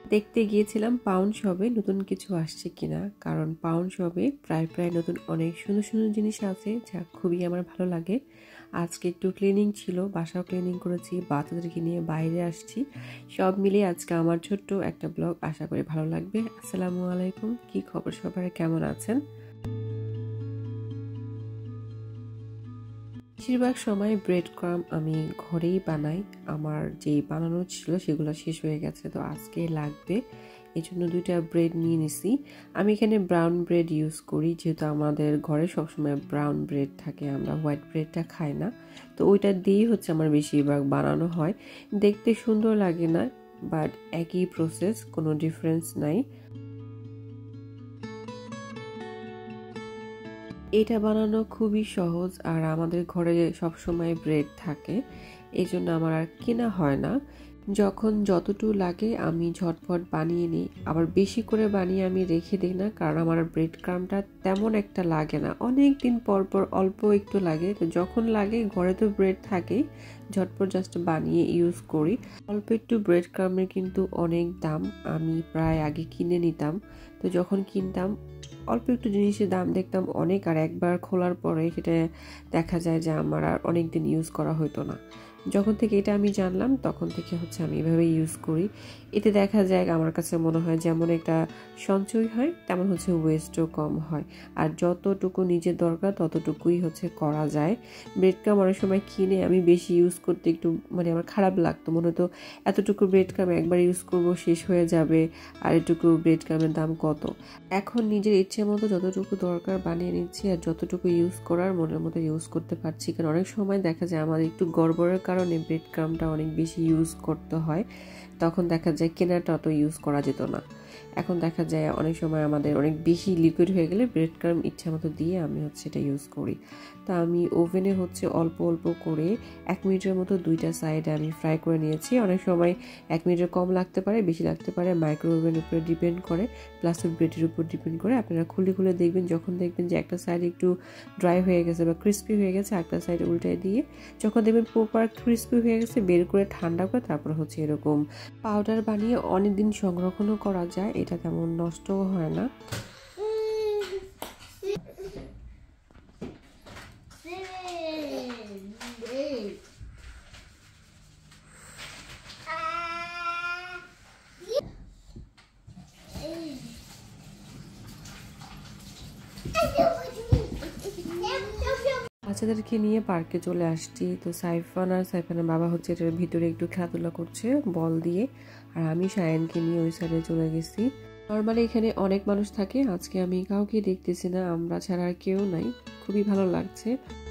দেখতে গিয়েছিলাম পাউন্ড শপে নতুন কিছু আসছে কিনা, কারণ পাউন্ড শপে প্রায় নতুন অনেক সুন্দর সুন্দর জিনিস আছে যা খুবই আমার ভালো লাগে। আজকে একটু ক্লিনিং ছিল, বাসাও ক্লিনিং করেছি, বাচ্চাদেরকে নিয়ে বাইরে আসছি। সব মিলিয়ে আজকে আমার ছোট্ট একটা ব্লগ, আশা করি ভালো লাগবে। আসসালামু আলাইকুম, কি খবর সবার, কেমন আছেন? বেশিরভাগ সময় ব্রেড ক্রাম্ব আমি ঘরেই বানাই। আমার যে বানানো ছিল সেগুলো শেষ হয়ে গেছে, তো আজকে লাগবে, এই জন্য 2টা ব্রেড নিয়ে নিছি। আমি এখানে ব্রাউন ব্রেড ইউজ করি, যেহেতু আমাদের ঘরে সবসময় ব্রাউন ব্রেড থাকে, আমরা হোয়াইট ব্রেডটা খাই না, তো ওইটা দিয়েই হচ্ছে আমার বেশিরভাগ বানানো হয়। দেখতে সুন্দর লাগে না, বাট একই প্রসেস, কোনো ডিফারেন্স নাই। এটা বানানো খুবই সহজ, আর আমাদের ঘরে সবসময় ব্রেড থাকে, এই জন্য আমার আর কেনা হয় না। যখন যতটুকু লাগে আমি ঝটপট বানিয়ে নিই, আবার বেশি করে বানিয়ে আমি রেখে দিই না, কারণ আমার ব্রেড ক্রাম্বটা তেমন একটা লাগে না, অনেক দিন পর পর অল্প একটু লাগে। তো যখন লাগে, ঘরে তো ব্রেড থাকেই, ঝটপট জাস্ট বানিয়ে ইউজ করি। অল্প একটু ব্রেড ক্রাম্বের কিন্তু অনেক দাম, আমি প্রায় আগে কিনে নিতাম, তো যখন কিনতাম অল্প একটু জিনিসের দাম দেখতাম অনেক, আর একবার খোলার পরে সেটা দেখা যায় যে আমার আর অনেক দিন ইউজ করা হতো না। যখন থেকে এটা আমি জানলাম তখন থেকে হচ্ছে আমি এভাবে ইউজ করি। এতে দেখা যায় আমার কাছে মনে হয় যেমন একটা সঞ্চয় হয়, তেমন হচ্ছে ওয়েস্টও কম হয়, আর যতটুকু নিজের দরকার ততটুকুই হচ্ছে করা যায়। ব্রেড ক্রাম্ব অনেক সময় কিনে আমি বেশি ইউজ করতে একটু আমার খারাপ লাগতো, মনে হতো এতটুকু ব্রেড ক্রাম্ব একবার ইউজ করব শেষ হয়ে যাবে, আর এটুকু ব্রেড ক্রাম্বের দাম কত। এখন নিজের ইচ্ছে মতো যতটুকু দরকার বানিয়ে নিচ্ছি, আর যতটুকু ইউজ করার মনের মতো ইউজ করতে পারছি। কারণ অনেক সময় দেখা যায় আমাদের একটু গড়বড়ের কারণে ব্রেড ক্রাম্বটা অনেক বেশি ইউজ করতে হয়, তখন দেখা যায় কেনাটা অত ইউজ করা যেত না। এখন দেখা যায় অনেক সময় আমাদের অনেক বেশি লিকুইড হয়ে গেলে ব্রেড ক্রাম্ব ইচ্ছা মতো দিয়ে আমি হচ্ছে এটা ইউজ করি। তা আমি ওভেনে হচ্ছে অল্প অল্প করে 1 মিনিটের মতো 2টা সাইডে আমি ফ্রাই করে নিয়েছি। অনেক সময় 1 মিনিটের কম লাগতে পারে, বেশি লাগতে পারে, মাইক্রো ওভেনের উপরে ডিপেন্ড করে, প্লাস ব্রেডের উপর ডিপেন্ড করে। আপনারা খুলে খুলে দেখবেন, যখন দেখবেন যে একটা সাইড একটু ড্রাই হয়ে গেছে বা ক্রিস্পি হয়ে গেছে, একটা সাইড উল্টায় দিয়ে যখন দেখবেন প্রপার ক্রিস্পি হয়ে গেছে, বের করে ঠান্ডা করে তারপর হচ্ছে এরকম পাউডার বানিয়ে অনেক দিন সংরক্ষণও করা যায়, এটা তেমন নষ্টও হয় না। বাচ্চাদেরকে নিয়ে পার্কে চলে আসছি, তো সাইফান আর সাইফানের বাবা হচ্ছে এটার ভিতরে একটু খেলাধুলা করছে বল দিয়ে, আর আমি সায়ানকে নিয়ে ওই সাইডে চলে গেছি। নর্মালি এখানে অনেক মানুষ থাকে, আজকে আমি কাউকে দেখতেছি না, আমরা ছাড়া আর কেউ নাই, খুবই ভালো লাগছে।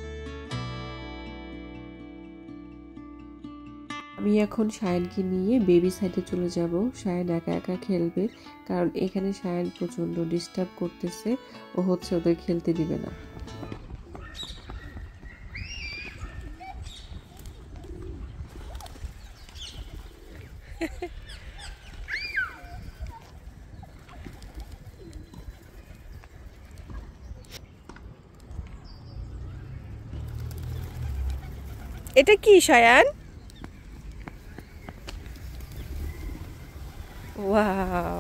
আমি এখন সায়ানকে নিয়ে বেবি সাইডে চলে যাব। সায়ান একা একা খেলবে, কারণ এখানে সায়ান প্রচন্ড ডিস্টার্ব করতেছে, ও হচ্ছে ওদের খেলতে দিবে না। এটা কি সায়ান? ওয়াও,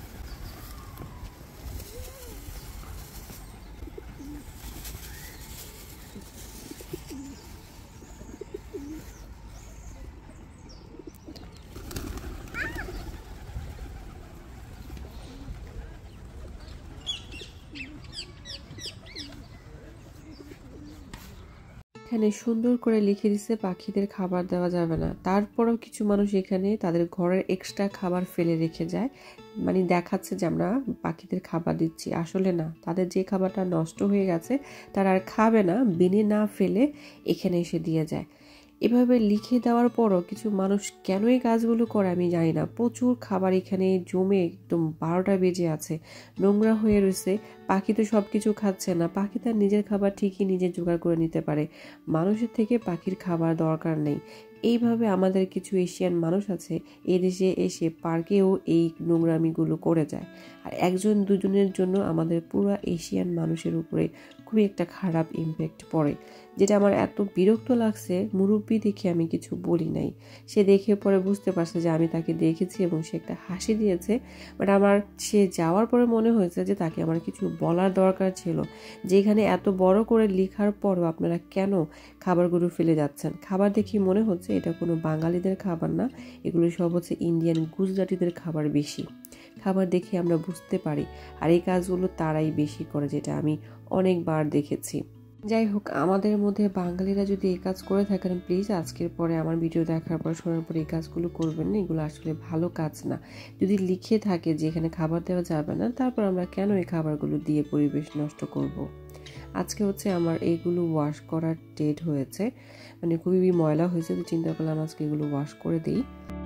এখানে সুন্দর করে লিখে দিছে পাখিদের খাবার দেওয়া যাবে না, তারপরেও কিছু মানুষ এখানে তাদের ঘরের এক্সট্রা খাবার ফেলে রেখে যায়, দেখাচ্ছে যে আমরা পাখিদের খাবার দিচ্ছি, আসলে না, তাদের যে খাবারটা নষ্ট হয়ে গেছে তারা আর খাবে না, বিনে না ফেলে এখানে এসে দিয়ে যায়। এভাবে লিখে দেওয়ার পরও কিছু মানুষ কেন এই কাজগুলো করে আমি জানি না। প্রচুর খাবার এখানে জমে একদম 12টা বেজে আছে, নোংরা হয়ে রয়েছে। পাখি তো সব কিছু খাচ্ছে না, পাখি তার নিজের খাবার ঠিকই নিজে জোগাড় করে নিতে পারে, মানুষের থেকে পাখির খাবার দরকার নেই। এইভাবে আমাদের কিছু এশিয়ান মানুষ আছে, এদেশে এসে পার্কেও এই নোংরামিগুলো করে যায়, আর একজন দুজনের জন্য আমাদের পুরো এশিয়ান মানুষের উপরে খুবই একটা খারাপ ইমপ্যাক্ট পড়ে, যেটা আমার এত বিরক্ত লাগছে। মুরব্বি দেখে আমি কিছু বলি নাই, সে দেখে পরে বুঝতে পারছে যে আমি তাকে দেখেছি এবং সে একটা হাসি দিয়েছে। বাট আমার সে যাওয়ার পরে মনে হয়েছে যে তাকে আমার কিছু বলার দরকার ছিল, যেখানে এত বড় করে লেখার পরও আপনারা কেন খাবারগুলো ফেলে যাচ্ছেন। খাবার দেখে মনে হচ্ছে এটা কোনো বাঙালিদের খাবার না, এগুলো সব হচ্ছে ইন্ডিয়ান গুজরাটিদের খাবার বেশি। খাবার দেখে আমরা বুঝতে পারি, আর এই কাজগুলো তারাই বেশি করে, যেটা আমি অনেকবার দেখেছি। যাই হোক, আমাদের মধ্যে বাঙালিরা যদি এই কাজ করে থাকেন, প্লিজ আজকের পরে আমার ভিডিও দেখার পর শোনার পরে এই কাজগুলো করবেন না, এগুলো আসলে ভালো কাজ না। যদি লিখে থাকে যে এখানে খাবার দেওয়া যাবে না, তারপর আমরা কেন এই খাবারগুলো দিয়ে পরিবেশ নষ্ট করব। আজকে হচ্ছে আমার এইগুলো ওয়াশ করার ডেট হয়েছে, মানে খুবই ময়লা হয়েছে, তো চিন্তা করলাম আজকে এগুলো ওয়াশ করে দিই।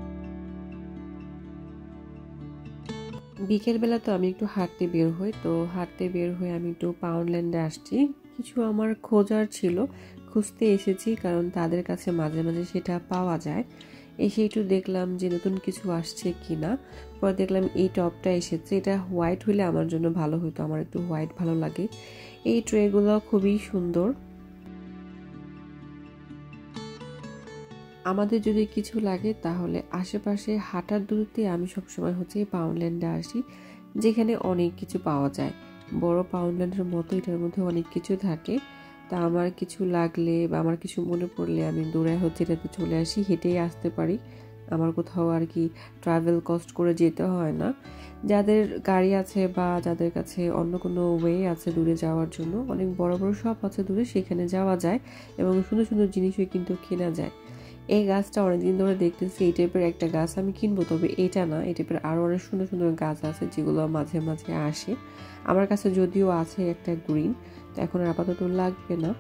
বিকেলবেলা তো আমি একটু হাঁটতে বের হই, তো হাঁটতে বের হয়ে আমি একটু পাউন্ডল্যান্ডে আসছি। কিছু আমার খোঁজার ছিল, খুঁজতে এসেছি, কারণ তাদের কাছে মাঝে মাঝে সেটা পাওয়া যায়। এসে একটু দেখলাম যে নতুন কিছু আসছে কিনা। পরে দেখলাম এই টপটা এসেছে, এটা হোয়াইট হলে আমার জন্য ভালো হতো, আমার একটু হোয়াইট ভালো লাগে। এই ট্রেগুলো খুবই সুন্দর। আমাদের যদি কিছু লাগে তাহলে আশেপাশে হাঁটার দূরত্বে আমি সবসময় হচ্ছে পাউন্ডল্যান্ডে আসি, যেখানে অনেক কিছু পাওয়া যায়। বড় পাউন্ডল্যান্ডের মতো এটার মধ্যে অনেক কিছু থাকে। তা আমার কিছু লাগলে বা আমার কিছু মনে পড়লে আমি দৌড়ায় হচ্ছে এটাতে চলে আসি, হেঁটেই আসতে পারি। আমার কোথাও আর কি ট্রাভেল কস্ট করে যেতে হয় না। যাদের গাড়ি আছে বা যাদের কাছে অন্য কোনো ওয়ে আছে দূরে যাওয়ার জন্য, অনেক বড় বড় শপ আছে দূরে, সেখানে যাওয়া যায় এবং সুন্দর সুন্দর জিনিসও কিন্তু কেনা যায়। এই গাছটা অনেকদিন ধরে দেখতেছি, এই টাইপের একটা গাছ আমি কিনবো, তবে এটা না, এই টাইপের আরও অনেক সুন্দর সুন্দর গাছ আছে যেগুলো মাঝে মাঝে আসে। আমার কাছে যদিও আছে একটা গ্রিন, তো এখন আর আপাতত লাগবে না।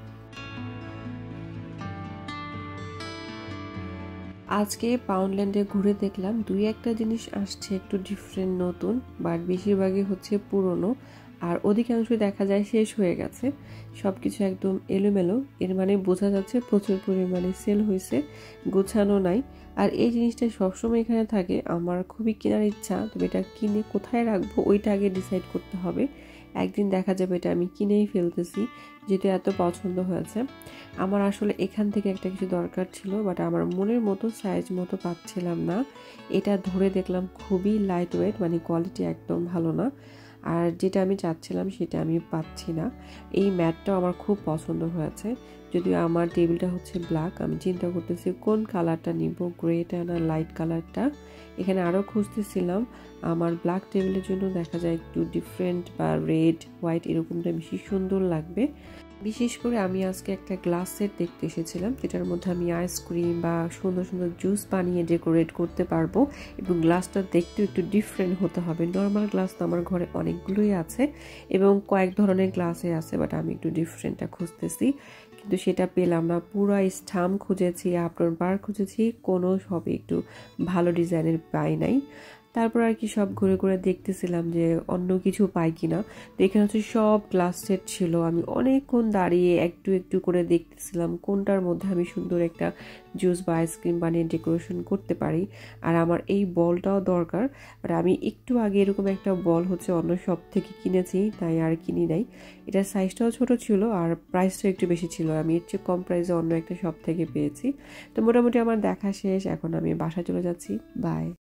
আজকে পাউন্ডল্যান্ডে ঘুরে দেখলাম দুই একটা জিনিস আসছে একটু ডিফারেন্ট নতুন, বাট বেশিরভাগই হচ্ছে পুরনো, আর অধিকাংশই দেখা যায় শেষ হয়ে গেছে। সব কিছু একদম এলোমেলো, এর মানে বোঝা যাচ্ছে প্রচুর পরিমাণে সেল হয়েছে, গোছানো নাই। আর এই জিনিসটা সবসময় এখানে থাকে, আমার খুবই কেনার ইচ্ছা, তবে এটা কিনে কোথায় রাখবো ওইটা আগে ডিসাইড করতে হবে। একদিন দেখা যাবে এটা আমি কিনেই ফেলতেছি, যেটা এত পছন্দ হয়েছে। আমার আসলে এখান থেকে একটা কিছু দরকার ছিল, বাট আমার মনের মতো সাইজ মতো পাচ্ছিলাম না। এটা ধরে দেখলাম খুবই লাইট ওয়েট, মানে কোয়ালিটি একদম ভালো না, আর যেটা আমি চাচ্ছিলাম সেটা আমি পাচ্ছি না। এই ম্যাটটাও আমার খুব পছন্দ হয়েছে, যদিও আমার টেবিলটা হচ্ছে ব্ল্যাক। আমি চিন্তা করতেছি কোন কালারটা নিব, গ্রেটা না লাইট কালারটা। এখানে আরও খুঁজতেছিলাম, আমার ব্ল্যাক টেবিলের জন্য দেখা যায় একটু ডিফারেন্ট বা রেড হোয়াইট এরকমটা বেশি সুন্দর লাগবে। বিশেষ করে আমি আজকে একটা গ্লাস সেট দেখতে এসেছিলাম, যেটার মধ্যে আমি আইসক্রিম বা সুন্দর সুন্দর জুস বানিয়ে ডেকোরেট করতে পারবো, এবং গ্লাসটা দেখতে একটু ডিফারেন্ট হতে হবে। নর্মাল গ্লাস তো আমার ঘরে অনেকগুলোই আছে এবং কয়েক ধরনের গ্লাসে আছে, বাট আমি একটু ডিফারেন্টটা খুঁজতেছি, কিন্তু সেটা পেলাম না। পুরো স্টাম্প খুঁজেছি, আফটার বার খুঁজেছি, কোনো সবই একটু ভালো ডিজাইনের পাই নাই। তারপর আর কি সব ঘুরে ঘুরে দেখতেছিলাম যে অন্য কিছু পাই কিনা। তো এখানে হচ্ছে সব গ্লাস সেট ছিল, আমি অনেকক্ষণ দাঁড়িয়ে একটু একটু করে দেখতেছিলাম কোনটার মধ্যে আমি সুন্দর একটা জুস বা আইসক্রিম বানিয়ে ডেকোরেশন করতে পারি। আর আমার এই বলটাও দরকার, বাট আমি একটু আগে এরকম একটা বল হচ্ছে অন্য শপ থেকে কিনেছি, তাই আর কিনি নাই। এটার সাইজটাও ছোট ছিল আর প্রাইসটাও একটু বেশি ছিল, আমি এর চেয়ে কম প্রাইসে অন্য একটা শপ থেকে পেয়েছি। তো মোটামুটি আমার দেখা শেষ, এখন আমি বাসায় চলে যাচ্ছি। বাই।